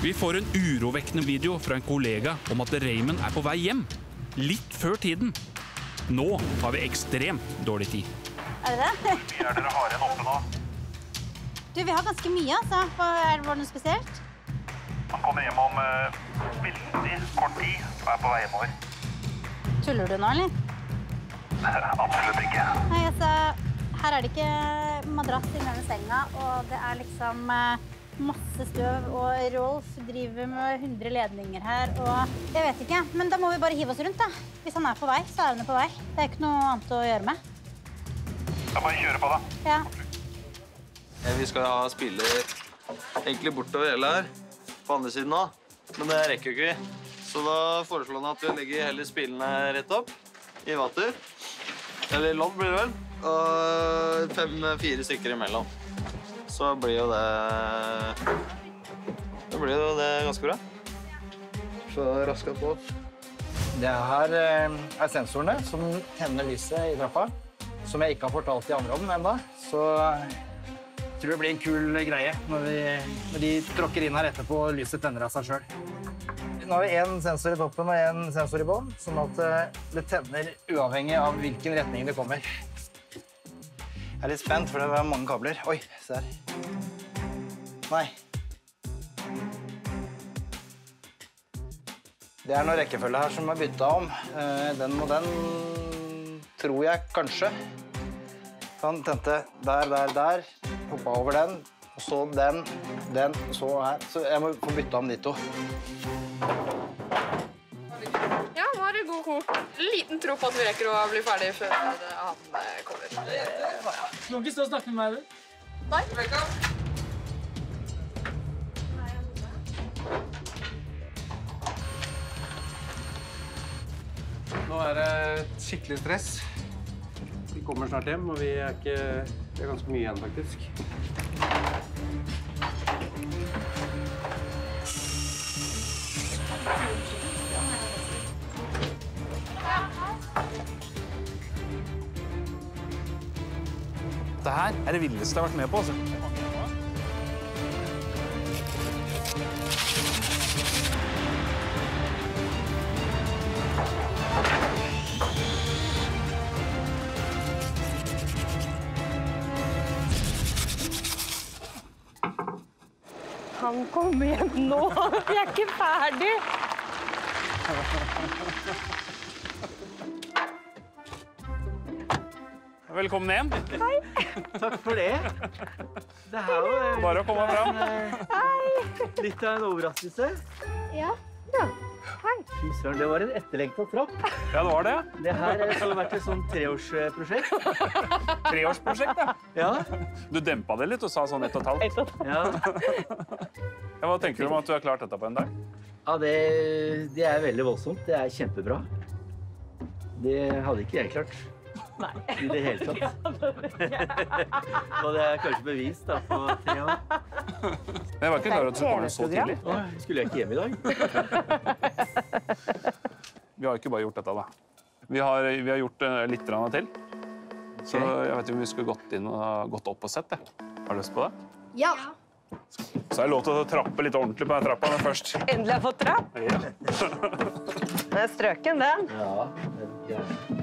Vi får en urovekkende video fra en kollega om at Raymond er på vei hjem. Litt før tiden. Nå har vi ekstremt dårlig tid. Er det det? Hvor mye dere har igjen oppe nå? Du, vi har ganske mye, altså. Var det noe spesielt? Han kommer hjem om veldig kort tid og er på vei hjemover. Tuller du nå, eller? Absolutt ikke. Nei, altså, her er det ikke madrass i denne senga, og det er liksom masse støv, og Rolf driver med 100 ledninger her, og jeg vet ikke, men da må vi bare hive oss rundt, da. Hvis han er på vei, så er han på vei. Det er ikke noe annet å gjøre med. Da bare kjøre på, da. Ja. Vi skal ha spiller egentlig bortover hele her, på andre siden nå, men det rekker jo ikke vi. Så da foreslår han at vi legger heller spillene rett opp i vater. Eller lodd blir det vel, og 5-4 stykker imellom. Så blir jo det ganske bra. Så raskt på. Det her er sensorene som tenner lyset i trappa, som jeg ikke har fortalt de andre om enda. Så jeg tror det blir en kul greie når de tråkker inn her etterpå og lyset tenner av seg selv. Nå har vi en sensor i toppen og en sensor i bånn, sånn at det tenner uavhengig av hvilken retning det kommer. Jeg er litt spent, for det var mange kabler. Oi, se her. Nei. Det er noe rekkefølge her som er byttet om. Den og den tror jeg kanskje. Han tente der, hoppet over den, og så den, så her. Så jeg må få byttet om de to. Ja, nå er det god kok. Liten tro på at vi rekker å bli ferdig før han kommer. Du må ikke stå og snakke med meg, du. Nei. Nå er det skikkelig stress. Vi kommer snart hjem, og vi er ganske mye igjen, faktisk. Dette her er det villeste jeg har vært med på, altså. Han kommer hjem nå. Vi er ikke ferdig. Velkommen hjem. Hei. Takk for det. Det her var Bare å komme fram. litt av en overraskelse. Ja. Hei. Fy søren, det var en etterlengtet trapp. Ja, det var det. Det her har vært et sånn 3-årsprosjekt. 3-årsprosjekt, ja. Ja. Du dempet det litt og sa sånn 1,5. Ja. Ja, hva tenker du om at du har klart dette på en dag? Ja, det er veldig voldsomt. Det er kjempebra. Det hadde ikke jeg klart. Nei. I det hele tatt. Og det er kanskje bevist da, på 3 år. Jeg var ikke klar over at du kom så tidlig. Skulle jeg ikke hjem i dag? Vi har ikke bare gjort dette, da. Vi har gjort litt til. Så jeg vet ikke om vi skulle gått inn og gått opp og sett det. Har du lyst på det? Ja. Så er det lov til å trappe litt ordentlig på den trappa men først. Endelig har jeg fått trapp. Ja. Det er strøken, den. Ja.